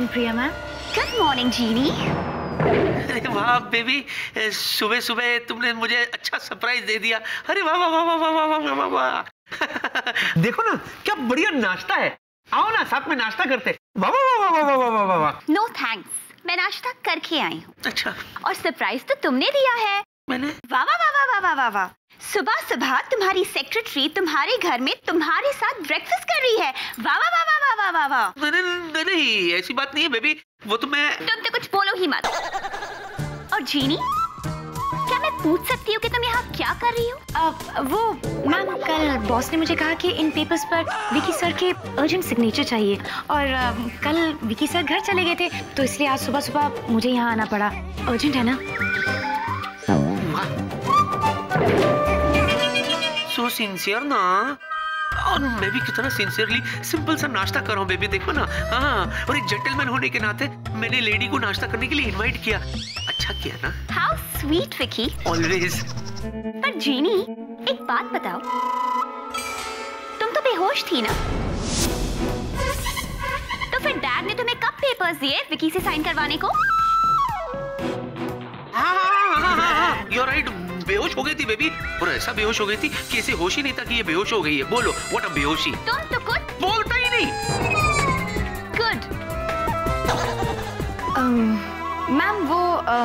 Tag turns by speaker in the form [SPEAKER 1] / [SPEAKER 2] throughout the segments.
[SPEAKER 1] प्रिया ma'am.
[SPEAKER 2] Good morning Genie.
[SPEAKER 3] अरे वाह baby, सुबह सुबह तुमने मुझे अच्छा सरप्राइज दे दिया। अरे वाह वाह वाह वाह वाह वाह वाह वाह। देखो ना क्या बढ़िया नाश्ता है, आओ ना साथ में नाश्ता करते। वाह वाह वाह वाह वाह वाह वाह।
[SPEAKER 2] नो थैंक्स, मैं नाश्ता करके आई हूँ।
[SPEAKER 3] अच्छा,
[SPEAKER 2] और सरप्राइज तो तुमने दिया है।
[SPEAKER 3] मैंने?
[SPEAKER 2] वाह वाह वाह वाह वाह वाह वाह। सुबह सुबह तुम्हारी सेक्रेटरी तुम्हारे घर में तुम्हारे साथ ब्रेकफास्ट कर रही है। वाह वाह वाह वाह वाह वाह वाह।
[SPEAKER 3] नहीं ऐसी बात नहीं है बेबी, वो तो मैं।
[SPEAKER 2] तुम तो कुछ बोलो ही मत। और जीनी, क्या मैं पूछ सकती हूँ कि तुम यहाँ क्या कर रही हो?
[SPEAKER 1] वो मैम, कल बॉस ने मुझे कहा कि इन पेपर्स पर विकी सर के अर्जेंट सिग्नेचर चाहिए और कल विकी सर घर चले गए थे तो इसलिए आज सुबह सुबह मुझे यहाँ आना पड़ा। अर्जेंट है ना?
[SPEAKER 3] सो सिंसियर ना। और मैं भी कितना सिंसियरली सिंपल सा नाश्ता कर रहा हूँ बेबी, देखो ना। हाँ, और एक जेंटलमैन होने के नाते मैंने लेडी को नाश्ता करने के लिए इनवाइट किया। अच्छा किया ना?
[SPEAKER 2] How sweet Vicky.
[SPEAKER 3] ऑलवेज।
[SPEAKER 2] पर जीनी, एक बात बताओ, तुम तो बेहोश थी ना? तो फिर डैड ने तुम्हें कब पेपर्स दिए विकी से साइन करवाने को?
[SPEAKER 3] हाँ, you're right, बेहोश हो गई थी बेबी, और ऐसा बेहोश हो गई थी कि ऐसे होश ही नहीं था कि ये बेहोश हो गई है। बोलो व्हाट अ बेहोशी।
[SPEAKER 2] तुम तो कुछ
[SPEAKER 3] बोलता ही नहीं।
[SPEAKER 2] गुड।
[SPEAKER 1] मैम वो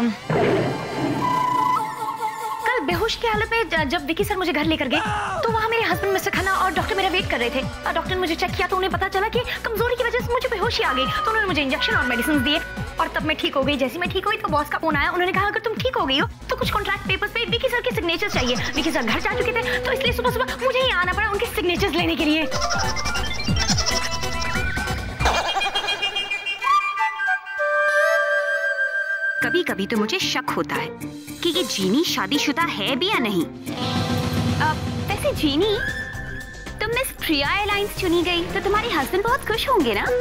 [SPEAKER 1] कल बेहोश की हालत में जब विकी सर मुझे घर लेकर गए तो वहाँ मेरे हस्बैंड मिस्टर खन्ना और डॉक्टर मेरा वेट कर रहे थे। डॉक्टर ने मुझे चेक किया तो उन्हें पता चला कि कमजोरी की वजह से मुझे बेहोशी आ गई, तो उन्होंने मुझे इंजेक्शन और मेडिसिन दिए और तब मैं ठीक हो गई। जैसे मैं ठीक हुई तो बॉस का फोन आया, उन्होंने कहा अगर तुम ठीक हो गई हो तो कुछ कॉन्ट्रैक्ट पेपर्स पे विकी सर के सिग्नेचर चाहिए। विकी सर घर जा चुके थे तो इसलिए सुबह सुबह मुझे ही आना पड़ा उनके सिग्नेचर्स लेने के लिए।
[SPEAKER 2] कभी कभी तो मुझे शक होता है कि ये जीनी शादीशुदा है भी या नहीं। वैसे जीनी, तुम मिस प्रिया एयरलाइंस चुनी गई तो तुम्हारे हस्बैंड बहुत खुश होंगे ना?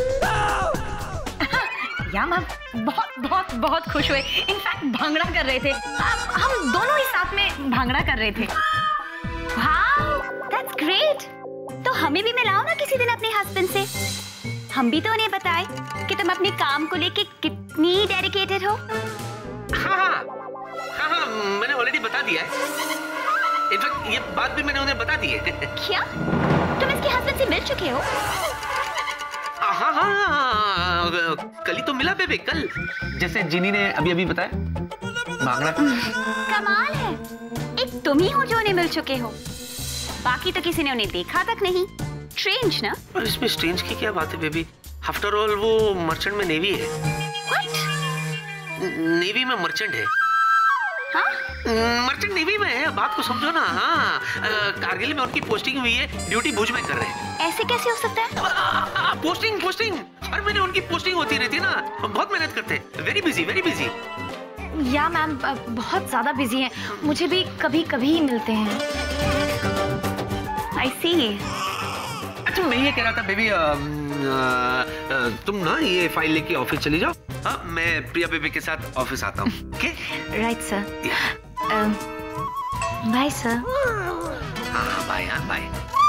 [SPEAKER 1] या मैम बहुत बहुत बहुत खुश हुए, इनफैक्ट भांगड़ा कर रहे थे। हम दोनों ही साथ में भांगड़ा कर रहे थे।
[SPEAKER 2] Wow, that's great. तो हमें भी मिलाओ ना किसी दिन अपने हस्बैंड से, हम भी तो उन्हें बताएं कि तुम अपने काम को लेके कितनी डेडिकेटेड हो।
[SPEAKER 3] हाँ, मैंने ऑलरेडी बता दिया है। इनफैक्ट ये बात भी मैंने उन्हें बता दी है।
[SPEAKER 2] क्या तुम इसके हस्बैंड से मिल चुके हो?
[SPEAKER 3] हाँ, कल ही तो मिला बेबे, कल, जैसे जिनी ने अभी अभी बताया। भांगड़ा।
[SPEAKER 2] कमाल है, एक तुम ही हो जो उन्हें मिल चुके हो, बाकी तो किसी ने उन्हें देखा तक नहीं। स्ट्रेंज ना?
[SPEAKER 3] और इसमें स्ट्रेंज की क्या बात है बेबी? आफ्टर ऑल वो मर्चेंट में नेवी है।
[SPEAKER 2] What?
[SPEAKER 3] नेवी में मर्चेंट है।
[SPEAKER 2] हाँ?
[SPEAKER 3] मर्चेंट नेवी में है, बात को समझो ना। हाँ, कारगिल में उनकी पोस्टिंग हुई है, ड्यूटी भुज में कर रहे हैं।
[SPEAKER 2] ऐसे कैसे हो सकता है?
[SPEAKER 3] पोस्टिंग हर महीने उनकी पोस्टिंग होती रहती है ना, बहुत मेहनत करते हैं। Very busy.
[SPEAKER 1] या मैम बहुत ज्यादा बिजी हैं, मुझे भी कभी कभी मिलते हैं।
[SPEAKER 2] I see।
[SPEAKER 3] अच्छा, मैं ये कह रहा था बेबी, तुम ना ये फाइल लेके ऑफिस चली जाओ। हाँ, मैं प्रिया बेबी के साथ ऑफिस आता हूँ। Okay?
[SPEAKER 1] Right sir. Bye sir.
[SPEAKER 3] हाँ बाय।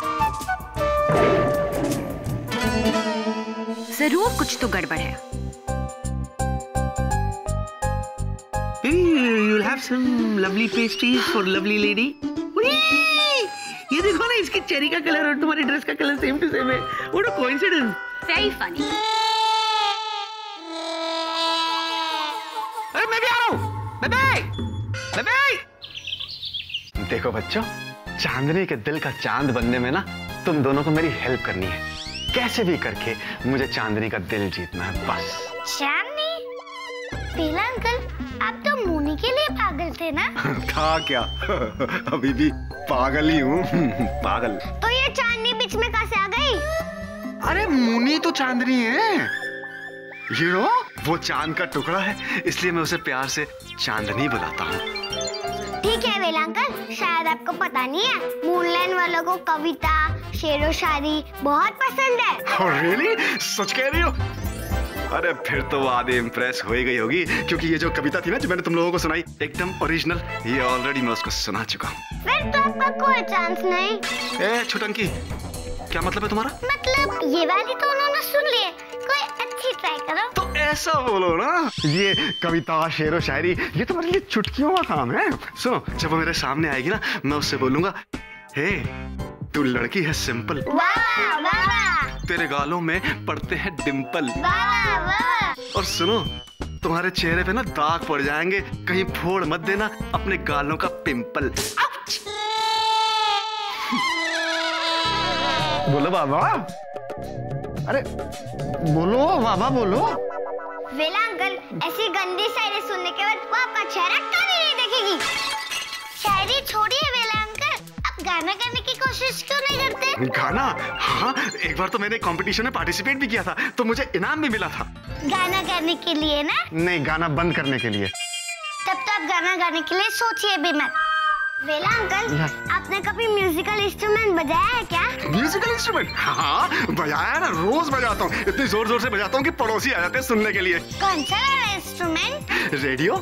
[SPEAKER 2] जरूर कुछ तो गड़बड़ है।
[SPEAKER 3] You'll have some lovely pastries for lovely lady. ये देखो ना, इसके चेरी का कलर और तुम्हारी ड्रेस का कलर सेम टू सेम है। What a coincidence.
[SPEAKER 2] Very funny।
[SPEAKER 3] अरे मैं भी आ रहा हूँ। बेबे।
[SPEAKER 4] देखो बच्चों, चांदनी के दिल का चांद बनने में ना तुम दोनों को मेरी हेल्प करनी है। कैसे भी करके मुझे चांदनी का दिल जीतना है, बस।
[SPEAKER 5] चांदनी? पीला अंकल, आप तो मुनी के लिए पागल थे ना?
[SPEAKER 4] था क्या? अभी भी पागल ही हूँ। पागल।
[SPEAKER 5] तो ये चांदनी बीच में कैसे आ गई?
[SPEAKER 4] अरे मुनी तो चांदनी है, वो चांद का टुकड़ा है, इसलिए मैं उसे प्यार से चांदनी बुलाता हूँ।
[SPEAKER 5] ठीक है वेला अंकल, शायद आपको पता नहीं है, मूनलैंड वालों को कविता, शेरो शायरी बहुत पसंद है।
[SPEAKER 4] Oh, really? सच कह रही हो? अरे फिर तो वो आधे इम्प्रेस हो ही गई होगी, क्योंकि ये जो कविता थी ना जो मैंने तुम लोगों को सुनाई, एकदम ओरिजिनल, ये ऑलरेडी मैं उसको सुना चुका हूँ।
[SPEAKER 5] फिर तो आपका कोई चांस नहीं।
[SPEAKER 4] ए छुटंकी, क्या मतलब है तुम्हारा?
[SPEAKER 5] मतलब ये वाली तो उन्होंने सुन ली है, कोई अच्छी ट्राई करो।
[SPEAKER 4] तो ऐसा बोलो ना, ये कविता शेरो शायरी ये तो मेरे लिए चुटकियों का काम है। सुनो, जब वो मेरे सामने आएगी ना, मैं उससे बोलूंगा, हे तू लड़की है सिंपल,
[SPEAKER 5] वाह वाह
[SPEAKER 4] तेरे गालों में पड़ते हैं डिंपल,
[SPEAKER 5] वाह वाह।
[SPEAKER 4] और सुनो, तुम्हारे चेहरे पे ना दाग पड़ जाएंगे, कहीं फोड़ मत देना अपने गालों का पिंपल। बोलो बाबा, अरे बोलो बाबा बोलो।
[SPEAKER 5] वेला अंकल, ऐसी गंदी शायरी सुनने के बाद वो आपका चेहरा कभी नहीं देखेगी। शायरी छोड़िए वेला अंकल, आप गाना गाने की कोशिश क्यों नहीं करते?
[SPEAKER 4] गाना? हाँ, एक बार तो मैंने कंपटीशन में पार्टिसिपेट भी किया था, तो मुझे इनाम भी मिला था।
[SPEAKER 5] गाना गाने के लिए ना?
[SPEAKER 4] नहीं, गाना बंद करने के लिए।
[SPEAKER 5] तब तो आप गाना गाने के लिए सोचिए भी मत। वेला अंकल, आपने कभी म्यूजिकल इंस्ट्रूमेंट बजाया है क्या?
[SPEAKER 4] Musical instrument? हाँ, बजाया ना, रोज बजाता हूँ। इतनी जोर जोर से बजाता हूँ कि पड़ोसी आ जाते हैं सुनने के लिए।
[SPEAKER 5] कौन सा इंस्ट्रूमेंट?
[SPEAKER 4] रेडियो।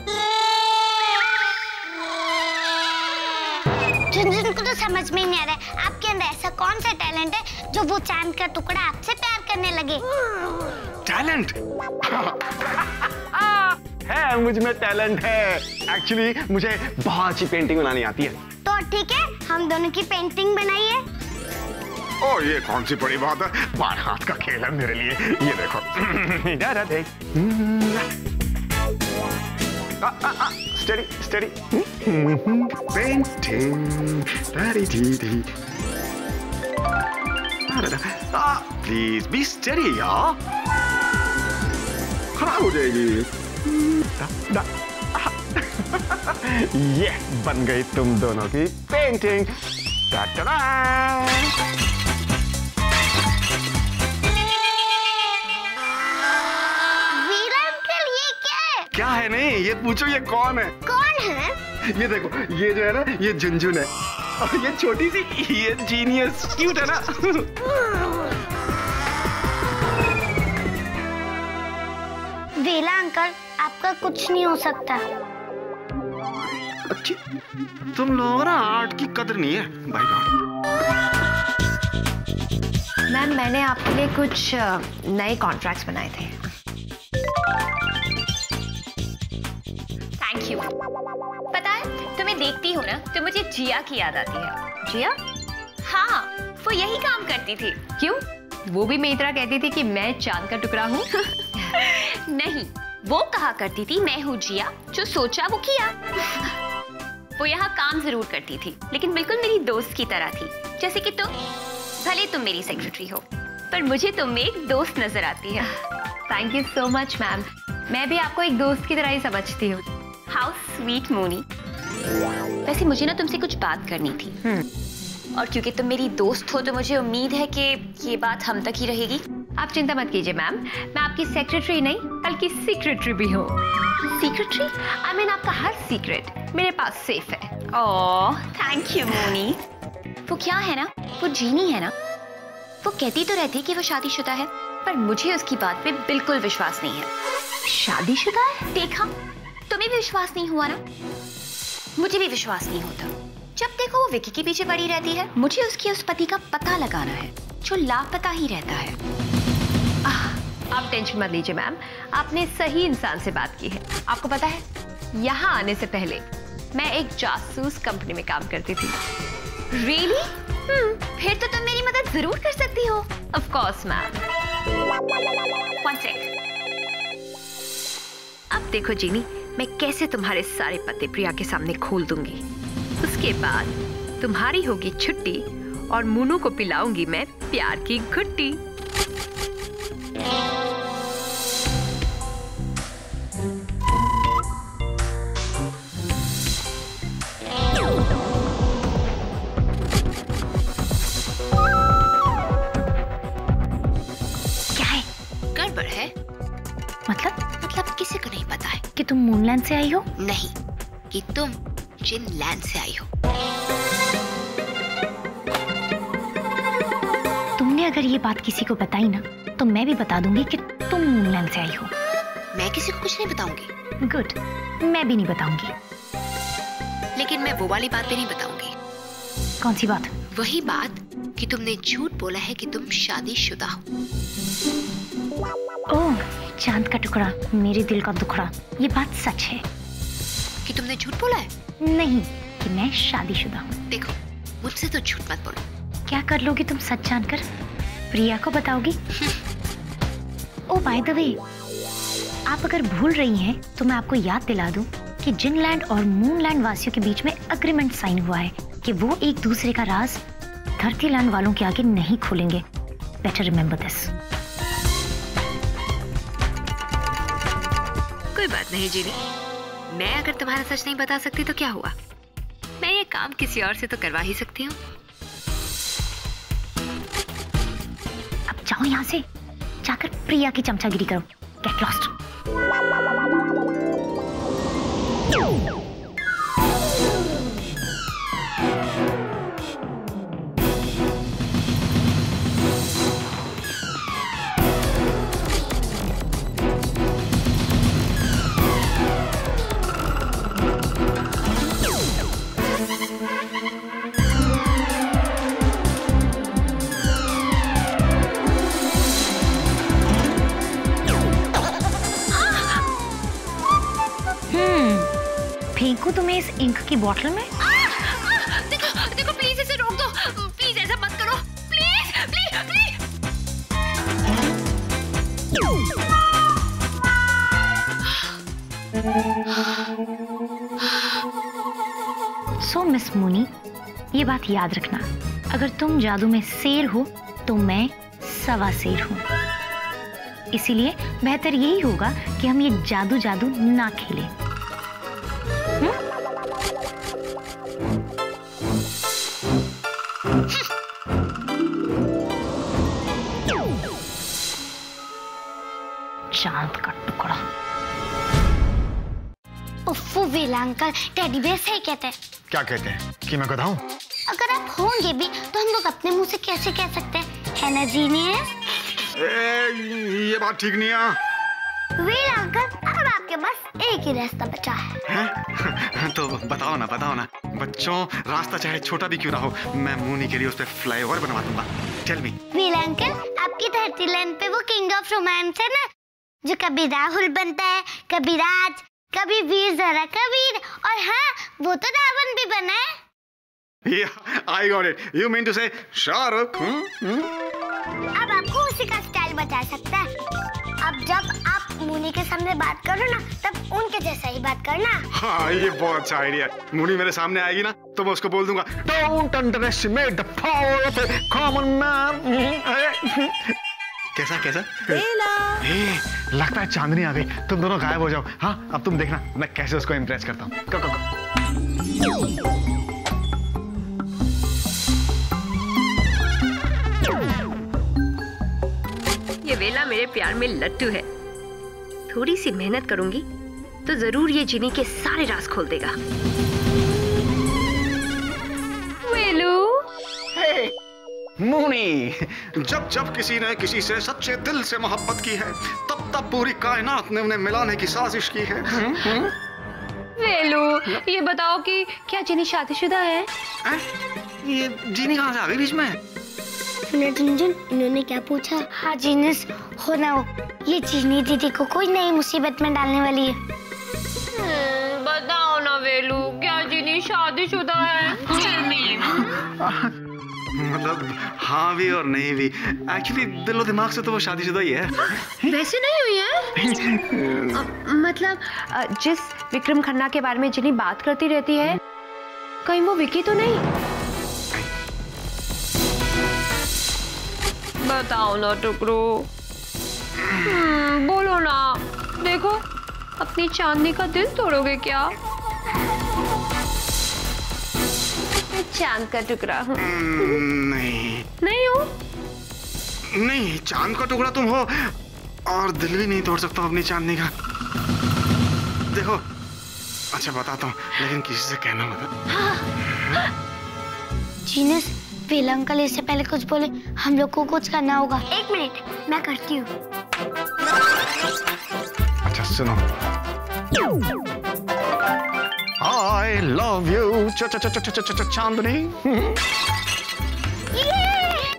[SPEAKER 5] झुनझुन को तो समझ में ही नहीं आ रहा है, आपके अंदर ऐसा कौन सा टैलेंट है जो वो चांद का टुकड़ा आपसे प्यार करने लगे?
[SPEAKER 4] टैलेंट? है, मुझ में टैलेंट है। एक्चुअली मुझे बहुत अच्छी पेंटिंग बनानी आती है।
[SPEAKER 5] तो ठीक है, हम दोनों की पेंटिंग बनाइए।
[SPEAKER 4] ओ, ये कौन सी बड़ी बात है, बार हाथ का खेल है मेरे लिए। ये देखो। Study study painting. Please be study यार, खराब हो जाएगी। ये बन गई तुम दोनों की पेंटिंग।
[SPEAKER 5] वीरा अंकल, ये क्या है?
[SPEAKER 4] क्या है? नहीं, ये पूछो ये कौन है?
[SPEAKER 5] कौन है?
[SPEAKER 4] ये देखो, ये जो है ना, ये झुनझुन है, और ये छोटी सी, ये जीनियस। क्यूट है ना?
[SPEAKER 5] वीरा अंकल, आपका कुछ नहीं हो सकता।
[SPEAKER 4] अच्छी, तुम लोगों ना आर्ट की कदर नहीं है भाई गॉड।
[SPEAKER 1] मैम, मैंने आपके लिए कुछ नए कॉन्ट्रैक्ट्स बनाए थे।
[SPEAKER 2] Thank you. पता है, तुम्हें देखती हूँ ना तो मुझे जिया की याद आती है।
[SPEAKER 1] जिया?
[SPEAKER 2] हाँ, वो यही काम करती थी।
[SPEAKER 1] क्यों? वो भी मेरी तरह कहती थी कि मैं चांद का टुकड़ा हूँ।
[SPEAKER 2] नहीं, वो कहा करती थी मैं हूँ जिया, जो सोचा वो किया। वो यहाँ काम जरूर करती थी, लेकिन बिल्कुल मेरी दोस्त की तरह थी। जैसे कि तुम, भले तुम मेरी सेक्रेटरी हो, पर मुझे तुम में एक दोस्त नजर आती है।
[SPEAKER 1] Thank you so much ma'am, मैं भी आपको एक दोस्त की तरह ही समझती हूँ।
[SPEAKER 2] How sweet Moni. वैसे मुझे ना तुमसे कुछ बात करनी थी, और क्योंकि तुम मेरी दोस्त हो तो मुझे उम्मीद है कि ये बात हम तक ही रहेगी।
[SPEAKER 1] आप चिंता मत कीजिए मैम, मैं आपकी सेक्रेटरी नहीं बल्कि सीक्रेटरी भी हूँ।
[SPEAKER 2] सीक्रेटरी?
[SPEAKER 1] आई मीन आपका हर सीक्रेट मेरे पास सेफ है।
[SPEAKER 2] Oh, thank you Moni. वो क्या है ना, वो जीनी है ना, वो कहती तो रहती है कि वो शादीशुदा है, पर मुझे उसकी बात पे बिल्कुल विश्वास नहीं है।
[SPEAKER 1] शादीशुदा है?
[SPEAKER 2] देखा, तुम्हें भी विश्वास नहीं हुआ ना? मुझे भी विश्वास नहीं होता। जब देखो वो विकी के पीछे पड़ी रहती है। मुझे उसके उस पति का पता लगाना है जो लापता ही रहता है।
[SPEAKER 1] आप टेंशन मत लीजिए मैम, आपने सही इंसान से बात की है। आपको पता है, यहाँ आने से पहले मैं एक जासूस कंपनी में काम करती थी।
[SPEAKER 2] Really? फिर तो तुम मेरी मदद जरूर कर सकती हो।
[SPEAKER 1] Of course ma'am.
[SPEAKER 2] One sec.
[SPEAKER 1] अब देखो जीनी, मैं कैसे तुम्हारे सारे पते प्रिया के सामने खोल दूंगी। उसके बाद तुम्हारी होगी छुट्टी और मुन्नू को पिलाऊंगी मैं प्यार की घुट्टी।
[SPEAKER 2] क्या है? गड़बड़ है? मतलब किसी को नहीं पता है
[SPEAKER 1] कि तुम मूनलैंड से आई हो?
[SPEAKER 2] नहीं, कि तुम जिन लैंड से आई हो।
[SPEAKER 1] तुमने अगर ये बात किसी को बताई ना, तो मैं भी बता दूंगी कि तुम मूनलैंड से आई हो।
[SPEAKER 2] मैं किसी को कुछ नहीं बताऊंगी।
[SPEAKER 1] गुड, मैं भी नहीं बताऊंगी।
[SPEAKER 2] लेकिन मैं वो वाली बात भी नहीं बताऊंगी।
[SPEAKER 1] कौन सी बात?
[SPEAKER 2] वही बात कि तुमने झूठ बोला है कि तुम शादीशुदा हो।
[SPEAKER 1] ओह, चांद का टुकड़ा, मेरे दिल का दुखड़ा, ये बात सच है
[SPEAKER 2] कि तुमने झूठ बोला है?
[SPEAKER 1] नहीं, कि मैं शादीशुदा हूँ।
[SPEAKER 2] देखो, मुझसे तो झूठ मत बोलो।
[SPEAKER 1] क्या कर लोगी तुम सच जानकर? प्रिया को बताओगी? ओ बाय द वे, आप अगर भूल रही हैं तो मैं आपको याद दिला दूं कि जिनलैंड और मूनलैंड वासियों के बीच में एग्रीमेंट साइन हुआ है कि वो एक दूसरे का राज धरतीलैंड वालों के आगे नहीं खोलेंगे। Better remember this.
[SPEAKER 2] कोई बात नहीं जीनी, मैं अगर तुम्हारा सच नहीं बता सकती तो क्या हुआ? मैं ये काम किसी और से तो करवा ही सकती हूँ।
[SPEAKER 1] अब जाओ यहाँ से, जाकर प्रिया की चमचागिरी करो। Get lost. फेंकूं तुम्हें इस इंक की बोतल में?
[SPEAKER 2] देखो देखो, प्लीज इसे रोक दो। प्लीज ऐसा मत करो। Please please please.
[SPEAKER 1] So miss Mooni, ये बात याद रखना, अगर तुम जादू में शेर हो तो मैं सवा शेर हूँ। इसीलिए बेहतर यही होगा कि हम ये जादू जादू ना खेलें। चांद का टुकड़ा।
[SPEAKER 5] उफ्फू वेला अंकल, टेडी बेयर सही कहते हैं।
[SPEAKER 4] क्या कहते हैं? कि मैं बताऊं?
[SPEAKER 5] अगर आप होंगे भी तो हम लोग अपने मुंह से कैसे कह सकते हैं, है ना जीनियस?
[SPEAKER 4] ये बात ठीक नहीं है।
[SPEAKER 5] वेला अंकल, अब आपके पास एक ही रास्ता बचा है।
[SPEAKER 4] तो बताओ ना बच्चों, रास्ता चाहे छोटा भी क्यों ना हो, मैं मूनी के लिए उस पे फ्लाईओवर बनवा दूंगा। Tell me.
[SPEAKER 5] वेला अंकल, आपकी धरती लैंड पे वो किंग ऑफ रोमांस है ना, जो कभी राहुल बनता है, कभी राज, कभी वीर ज़रा कबीर, और हाँ, वो तो रावण भी बना है।
[SPEAKER 4] Yeah, I got it. You mean to say Shahrukh?
[SPEAKER 5] अब आपको उसी का स्टाइल बता सकता है। अब जब आप मुनी के सामने बात करो ना, तब उनके जैसा ही बात करना।
[SPEAKER 4] हाँ, ये बहुत अच्छा आइडिया है। मुनी मेरे सामने आएगी ना, तो मैं उसको बोल दूंगा, Don't underestimate the power of a common man. कैसा? लगता है चांदनी आ गई। तुम दोनों गायब हो जाओ। हाँ, अब तुम देखना मैं कैसे उसको इम्प्रेस करता हूँ।
[SPEAKER 2] ये वेला मेरे प्यार में लट्टू है। थोड़ी सी मेहनत करूंगी तो जरूर ये जिनी के सारे राज खोल देगा। वेलू।
[SPEAKER 4] मूनी, जब किसी ने किसी से सच्चे दिल से मोहब्बत की है, तब पूरी कायनात ने उन्हें मिलाने की साजिश की है।
[SPEAKER 2] वेलू, ये बताओ कि क्या जिनी शादीशुदा है?
[SPEAKER 4] ये जिनी कहाँ से आ गई बीच में?
[SPEAKER 5] झुनझुन, इन्होंने क्या पूछा? हाँ जीनियस, हो ना हो, ये चीनी दीदी को कोई नई मुसीबत में डालने वाली है।
[SPEAKER 2] बताओ ना वेलू, क्या जिनी शादीशुदा है?
[SPEAKER 4] मतलब हाँ भी और नहीं भी। एक्चुअली दिलो दिमाग से तो वो शादीशुदा ही है।
[SPEAKER 2] वैसे नहीं हुई है? मतलब जिस विक्रम खन्ना के बारे में जिनी बात करती रहती है, कहीं वो विकी तो नहीं? बताओ ना टुकड़ो, बोलो ना। देखो, अपनी चांदनी का दिल तोड़ोगे क्या? मैं चांद का टुकड़ा हूँ। नहीं हो?
[SPEAKER 4] नहीं, चांद का टुकड़ा तुम हो, और दिल भी नहीं तोड़ सकता अपनी चांदनी का। देखो, अच्छा बताता हूँ, लेकिन किसी से कहना मत।
[SPEAKER 5] जीनियस, वेला अंकल इससे पहले कुछ बोले, हम लोग को कुछ करना होगा। एक मिनट, मैं करती हूँ।
[SPEAKER 4] अच्छा सुनो। I love you, चांदनी।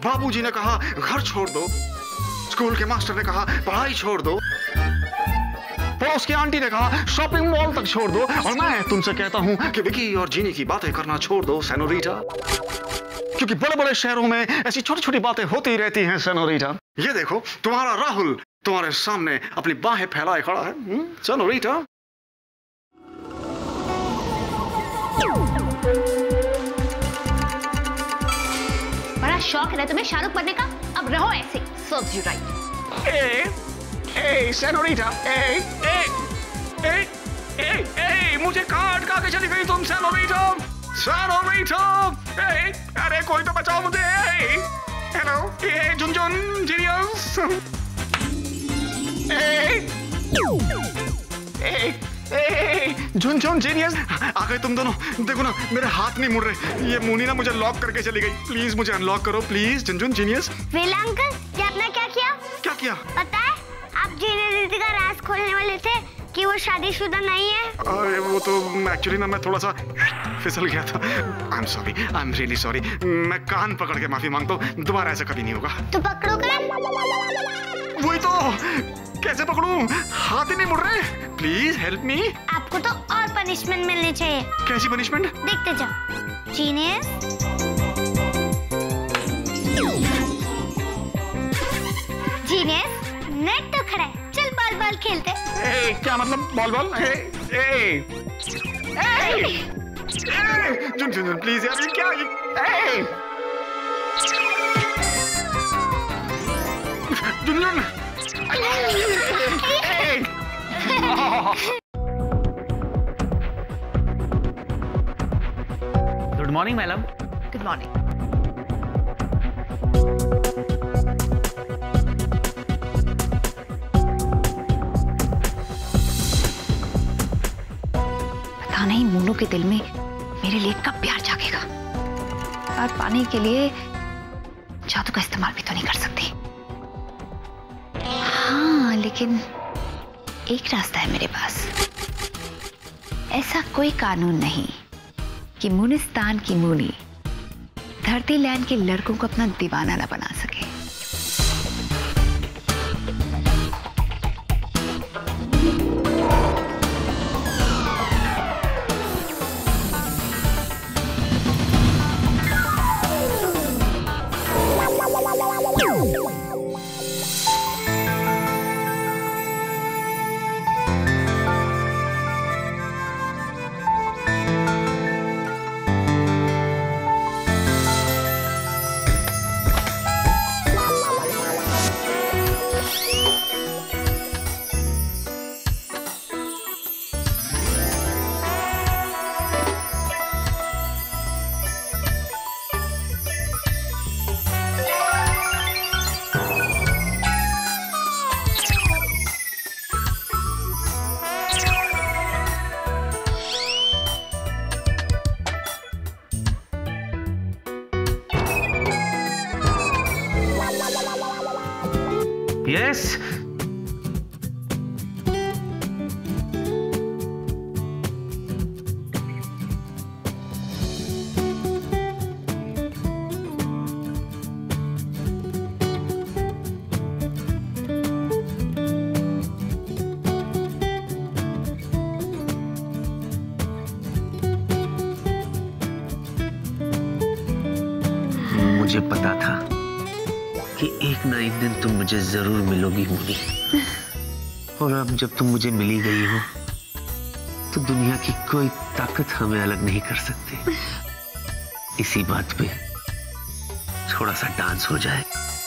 [SPEAKER 4] बाबूजी ने कहा घर छोड़ दो, स्कूल के मास्टर ने कहा पढ़ाई छोड़ दो, पड़ोस की आंटी ने कहा शॉपिंग मॉल तक छोड़ दो, और मैं तुमसे कहता हूँ कि विकी और जीनी की बातें करना छोड़ दो सेनोरिटा, क्योंकि बड़े बड़े शहरों में ऐसी छोटी छोटी बातें होती रहती हैं सेनोरिटा। ये देखो तुम्हारा राहुल तुम्हारे सामने अपनी बाहें फैलाए खड़ा है सेनोरिटा।
[SPEAKER 1] बड़ा शौक है तुम्हें शाहरुख बनने का, अब रहो ऐसे। Serves you right.
[SPEAKER 4] सेनोरिटा, मुझे काट के चली गई तुम सेनोरिटा, सेनोरिटा, अरे कोई तो बचाओ मुझे। Hello, Jhunjhun genius, Jhunjhun genius, आ गए तुम दोनों। देखो ना मेरे हाथ नहीं मुड़ रहे, ये मुनी ना मुझे लॉक करके चली गई। प्लीज मुझे अनलॉक करो please Jhunjhun genius.
[SPEAKER 5] Vela uncle, ये आपने क्या किया?
[SPEAKER 4] क्या किया?
[SPEAKER 5] पता है आप जीनी दीदी का राज खोलने वाले थे कि वो शादीशुदा नहीं है।
[SPEAKER 4] वो तो एक्चुअली ना मैं थोड़ा सा फिसल गया था। I am sorry, I am really sorry. मैं कान पकड़ के माफी मांगता हूँ, दोबारा ऐसा कभी नहीं होगा।
[SPEAKER 5] तो पकड़ो कान।
[SPEAKER 4] वही तो, कैसे पकड़ूं? हाथ ही नहीं मुड़ रहे। Please help me.
[SPEAKER 5] आपको तो और पनिशमेंट मिलनी चाहिए।
[SPEAKER 4] कैसी पनिशमेंट?
[SPEAKER 5] देखते जाओ। जीनियस, जीनियस, नेट तो खड़ा है, चल बॉल बॉल खेलते।
[SPEAKER 4] क्या मतलब बॉल बॉल? झुनझुन प्लीज यार, ये क्या? Jhunjhun,
[SPEAKER 3] good morning madam.
[SPEAKER 1] Good morning. पता नहीं मोनू के दिल में मेरे लिए कब प्यार जागेगा, और पाने के लिए जादू का इस्तेमाल भी तो नहीं कर सकती। हाँ, लेकिन एक रास्ता है मेरे पास। ऐसा कोई कानून नहीं कि मुनिस्तान की मुनी धरती लैंड के लड़कों को अपना दीवाना ना बना सके।
[SPEAKER 3] यस, मुझे पता था कि एक ना एक दिन तुम मुझे जरूर मिलोगी मुनी, और अब जब तुम मुझे मिली गई हो तो दुनिया की कोई ताकत हमें अलग नहीं कर सकती। इसी बात पे थोड़ा सा डांस हो जाए,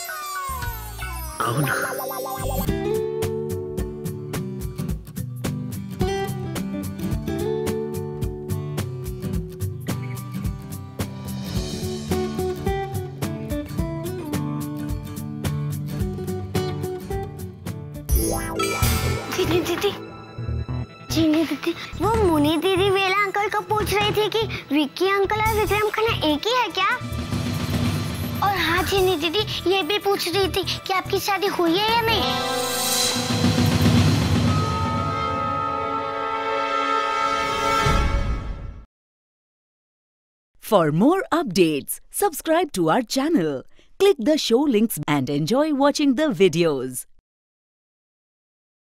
[SPEAKER 3] आओ ना।
[SPEAKER 5] जीनी दीदी, वो मुनी दीदी वेला अंकल को पूछ रही थी कि विक्की अंकल और विक्रम खन्ना एक ही है क्या? और हाँ जीनी दीदी, ये भी पूछ रही थी कि आपकी शादी हुई है या नहीं।
[SPEAKER 6] For more updates, subscribe to our channel, Click the show links and enjoy watching the videos.